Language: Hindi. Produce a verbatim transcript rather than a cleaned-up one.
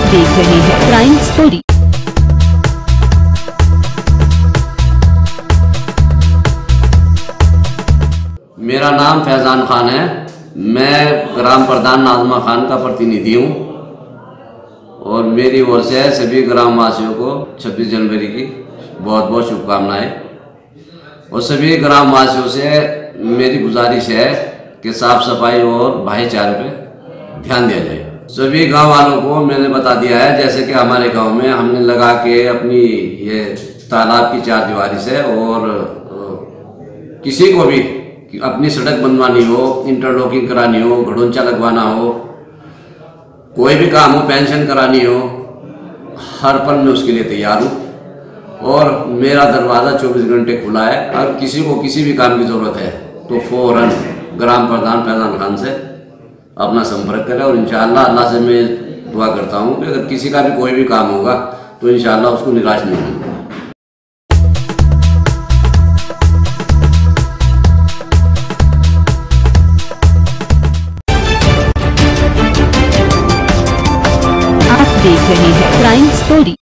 देख रहे हैं क्राइम स्टोरी। मेरा नाम फैजान खान है। मैं ग्राम प्रधान नाज़मा खान का प्रतिनिधि हूँ और मेरी ओर से सभी ग्रामवासियों को छब्बीस जनवरी की बहुत बहुत शुभकामनाएं। और सभी ग्रामवासियों से मेरी गुजारिश है कि साफ सफाई और भाईचारे पे ध्यान दिया जाए। सभी गांव वालों को मैंने बता दिया है, जैसे कि हमारे गांव में हमने लगा के अपनी ये तालाब की चार दीवारी से, और किसी को भी अपनी सड़क बनवानी हो, इंटरलॉकिंग करानी हो, घड़ोंचा लगवाना हो, कोई भी काम हो, पेंशन करानी हो, हर पल में उसके लिए तैयार हूँ। और मेरा दरवाज़ा चौबीस घंटे खुला है। अगर किसी को किसी भी काम की ज़रूरत है तो फ़ौरन ग्राम प्रधान फैजान खान से अपना संपर्क करें। और इंशाअल्लाह अल्लाह से मैं दुआ करता हूँ कि अगर किसी का भी कोई भी काम होगा तो इंशाअल्लाह उसको निराश नहीं होगा। आप देख रहे हैं क्राइम स्टोरी।